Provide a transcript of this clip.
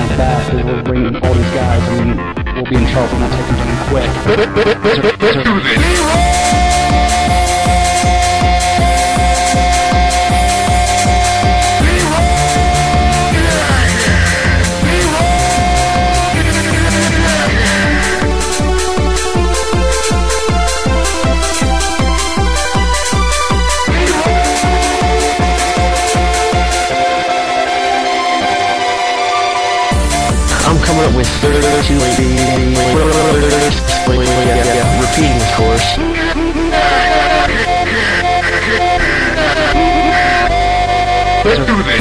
down fast, because we'll bring all these guys and we'll be in trouble for not taking them down quick. Let's do this. I'm coming up with 32 repeating, of course. Let's do this.